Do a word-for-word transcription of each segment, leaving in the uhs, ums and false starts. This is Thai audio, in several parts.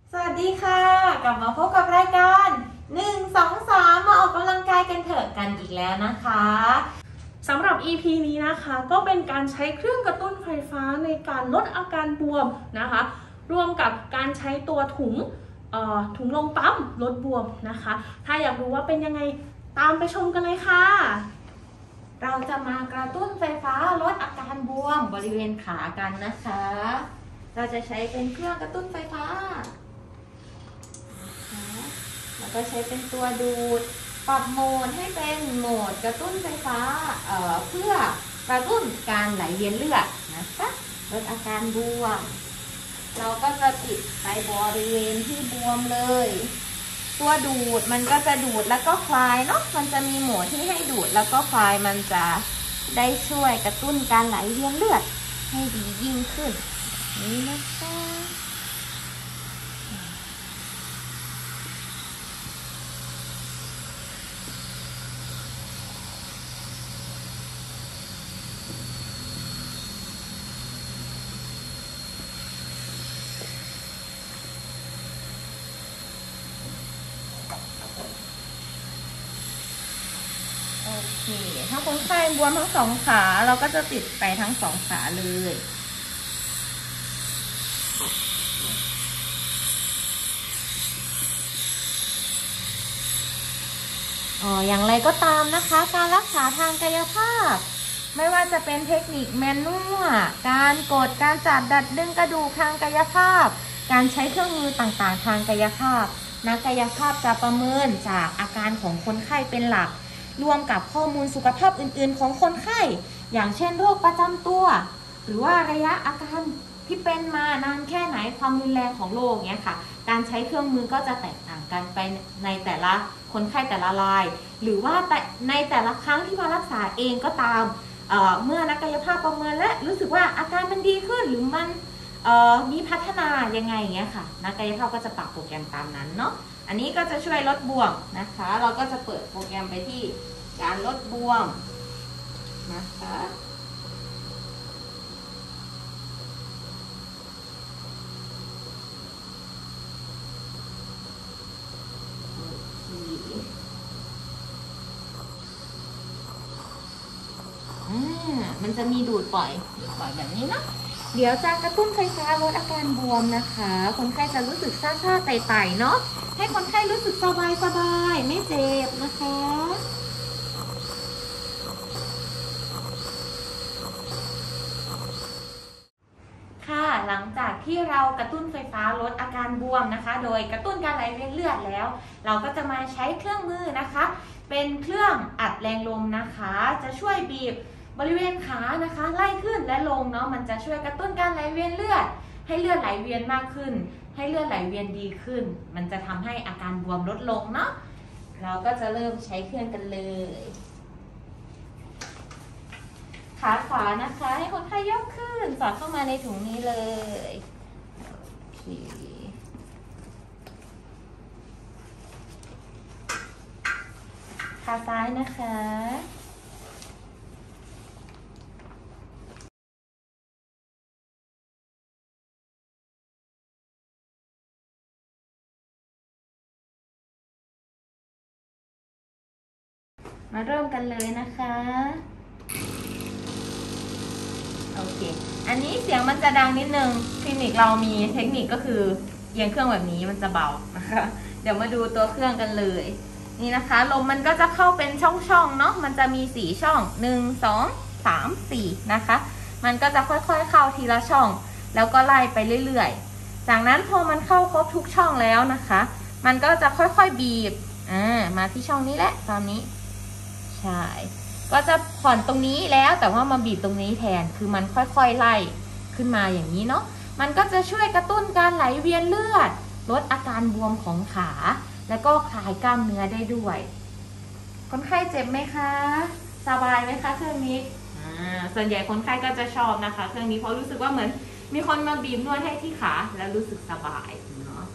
สวัสดีค่ะกลับมาพบกับรายการหนึ่ง สอง สามมาออกกำลังกายกันเถอะกันอีกแล้วนะคะสำหรับ อี พี นี้นะคะก็เป็นการใช้เครื่องกระตุ้นไฟฟ้าในการลดอาการบวมนะคะรวมกับการใช้ตัวถุงถุงลมปั๊มลดบวมนะคะถ้าอยากรู้ว่าเป็นยังไงตามไปชมกันเลยค่ะเราจะมากระตุ้นไฟฟ้าลดอาการบวมบริเวณขากันนะคะเราจะใช้เป็นเครื่องกระตุ้นไฟฟ้าแล้วก็ใช้เป็นตัวดูดปรับโหมดให้เป็นโหมดกระตุ้นไฟฟ้า เอ่อ เพื่อกระตุ้นการไหลเวียนเลือดนะคะลดอาการบวมเราก็จะติดไปบริเวณที่บวมเลยตัวดูดมันก็จะดูดแล้วก็คลายเนาะมันจะมีโหมดที่ให้ดูดแล้วก็คลายมันจะได้ช่วยกระตุ้นการไหลเวียนเลือดให้ดียิ่งขึ้นนี่นะคะโอเคถ้าคนไข้บวมทั้งสองขาเราก็จะติดไปทั้งสองขาเลยอ๋ออย่างไรก็ตามนะคะการรักษาทางกายภาพไม่ว่าจะเป็นเทคนิคแมนนวลการกดการจับดัดดึงกระดูกทางกายภาพการใช้เครื่องมือต่างๆทางกายภาพนักกายภาพจะประเมินจากอาการของคนไข้เป็นหลักรวมกับข้อมูลสุขภาพอื่นๆของคนไข้อย่างเช่นโรคประจำตัวหรือว่าระยะอาการที่เป็นมานานแค่ไหนความรุนแรงของโรคเนี้ยค่ะการใช้เครื่องมือก็จะแตกต่างกันไปในแต่ละคนไข้แต่ละรายหรือว่าในแต่ละครั้งที่มารักษาเองก็ตาม เ, เมื่อนักกายภาพประเมินและรู้สึกว่าอาการมันดีขึ้นหรือมันมีพัฒนายังไงอย่างเงี้ยค่ะนักกายภาพก็จะปรับโปรแกรมตามนั้นเนาะอันนี้ก็จะช่วยลดบวมนะคะเราก็จะเปิดโปรแกรมไปที่การลดบวมนะคะมันจะมีดูดปล่อยปล่อยแบบนี้เนาะเดี๋ยวจะกระตุ้นไฟฟ้าลดอาการบวมนะคะคนไข้จะรู้สึกซ่าซ่าไต่ๆเนาะให้คนไข้รู้สึกสบายสบายไม่เจ็บนะคะค่ะหลังจากที่เรากระตุ้นไฟฟ้าลดอาการบวมนะคะโดยกระตุ้นการไหลเวียนเลือดแล้วเราก็จะมาใช้เครื่องมือนะคะเป็นเครื่องอัดแรงลมนะคะจะช่วยบีบบริเวณขานะคะไล่ขึ้นและลงเนาะมันจะช่วยกระตุ้นการไหลเวียนเลือดให้เลือดไหลเวียนมากขึ้นให้เลือดไหลเวียนดีขึ้นมันจะทำให้อาการบวมลดลงเนาะเราก็จะเริ่มใช้เครื่องกันเลยขาขวานะคะให้คนไข้ยกขึ้นสอดเข้ามาในถุงนี้เลยโอเคขาซ้ายนะคะมาเริ่มกันเลยนะคะโอเคอันนี้เสียงมันจะดังนิดนึงคลินิกเรามีเทคนิคก็คือเอียงเครื่องแบบนี้มันจะเบานะคะเดี๋ยวมาดูตัวเครื่องกันเลยนี่นะคะลมมันก็จะเข้าเป็นช่องๆเนาะมันจะมีสี่ช่องหนึ่ง สอง สาม สี่นะคะมันก็จะค่อยๆเข้าทีละช่องแล้วก็ไล่ไปเรื่อยๆจากนั้นพอมันเข้าครบทุกช่องแล้วนะคะมันก็จะค่อยๆบีบอ่ามาที่ช่องนี้แหละตอนนี้ใช่ก็จะผ่อนตรงนี้แล้วแต่ว่ามาบีบตรงนี้แทนคือมันค่อยๆไล่ขึ้นมาอย่างนี้เนาะมันก็จะช่วยกระตุ้นการไหลเวียนเลือดลดอาการบวมของขาแล้วก็คลายกล้ามเนื้อได้ด้วยคนไข้เจ็บไหมคะสบายไหมคะเครื่องนี้อ่าส่วนใหญ่คนไข้ก็จะชอบนะคะเครื่องนี้เพราะรู้สึกว่าเหมือนมีคนมาบีบนวดให้ที่ขาแล้วรู้สึกสบายเนาะ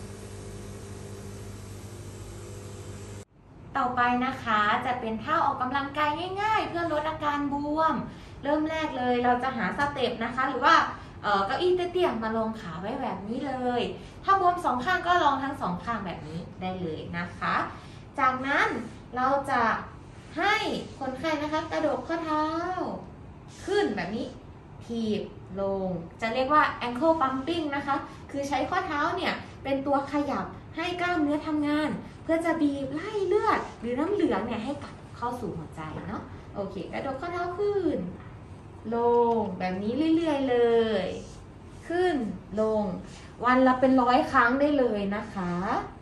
ต่อไปนะคะจะเป็นท่าออกกำลังกายง่ายๆเพื่อลดอาการบวมเริ่มแรกเลยเราจะหาสเต็ปนะคะหรือว่าเอ่อเก้าอี้เตี้ยๆมาลงขาไว้แบบนี้เลยถ้าบวมสองข้างก็ลองทั้งสองข้างแบบนี้ได้เลยนะคะจากนั้นเราจะให้คนไข้นะคะกระดกข้อเท้าขึ้นแบบนี้ถีบลงจะเรียกว่า ankle pumping นะคะคือใช้ข้อเท้าเนี่ยเป็นตัวขยับให้กล้ามเนื้อทำงานเพื่อจะบีบไล่เลือดหรือน้ำเหลืองเนี่ยให้กลับเข้าสู่หัวใจเนาะโอเคกระดกข้อเท้าขึ้นลงแบบนี้เรื่อยๆเลยขึ้นลงวันละเป็นร้อยครั้งได้เลยนะคะ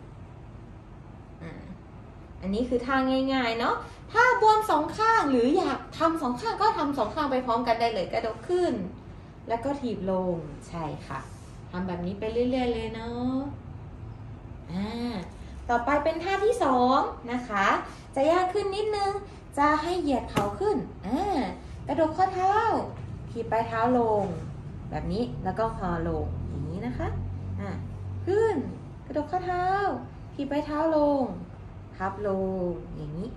อันนี้คือท่าง่ายๆเนาะถ้าบวมสองข้างหรืออยากทำสองข้างก็ทำสองข้างไปพร้อมกันได้เลยกระดกขึ้นแล้วก็ถีบลงใช่ค่ะทำแบบนี้ไปเรื่อยๆเลยเนาะอ่าต่อไปเป็นท่าที่สองนะคะจะยากขึ้นนิดนึงจะให้เหยียดเข่าขึ้นอ่ากระดกข้อเท้าถีบปลายเท้าลงแบบนี้แล้วก็คอลงอย่างนี้นะคะอ่าขึ้นกระดกข้อเท้าถีบปลายเท้าลงพับลงอย่างนี้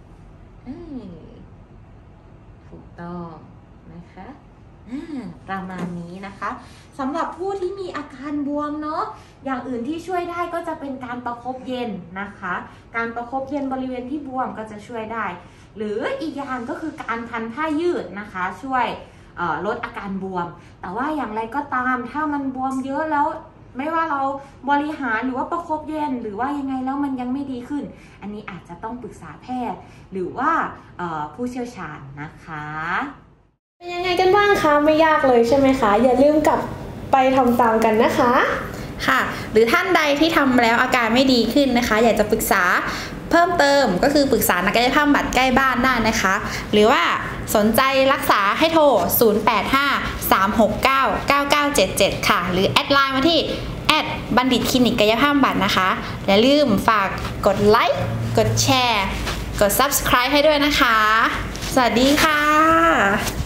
ถูกต้องนะคะประมาณนี้นะคะสำหรับผู้ที่มีอาการบวมเนาะอย่างอื่นที่ช่วยได้ก็จะเป็นการประคบเย็นนะคะการประคบเย็นบริเวณที่บวมก็จะช่วยได้หรืออีกอย่างก็คือการพันผ้ายืดนะคะช่วยลดอาการบวมแต่ว่าอย่างไรก็ตามถ้ามันบวมเยอะแล้วไม่ว่าเราบริหารหรือว่าประคบเย็นหรือว่ายังไงแล้วมันยังไม่ดีขึ้นอันนี้อาจจะต้องปรึกษาแพทย์หรือว่าผู้เชี่ยวชาญนะคะเป็นยังไงกันบ้างคะไม่ยากเลยใช่ไหมคะอย่าลืมกลับไปทำตามกันนะคะค่ะหรือท่านใดที่ทำแล้วอาการไม่ดีขึ้นนะคะอยากจะปรึกษาเพิ่มเติมก็คือปรึกษานักกายภาพบำบัดใกล้บ้านได้นะคะหรือว่าสนใจรักษาให้โทรศูนย์ แปด ห้า สาม หก เก้า เก้า เก้า เจ็ด เจ็ดค่ะหรือแอดไลน์มาที่แอดบัณฑิตคลินิกกายภาพบำบัดนะคะอย่าลืมฝากกดไลค์กดแชร์กด ซับสไครบ์ ให้ด้วยนะคะสวัสดีค่ะ